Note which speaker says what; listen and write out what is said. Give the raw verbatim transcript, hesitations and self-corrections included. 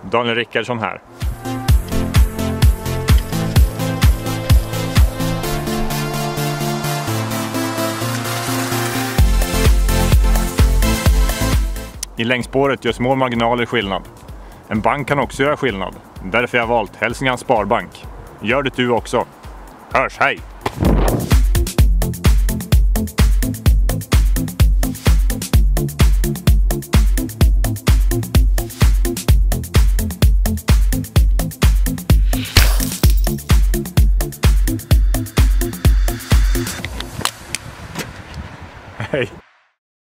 Speaker 1: Daniel Rickardsson här. I längdspåret gör små marginaler skillnad. En bank kan också göra skillnad. Därför har jag valt Hälsinglands Sparbank. Gör det du också. Hörs, hej!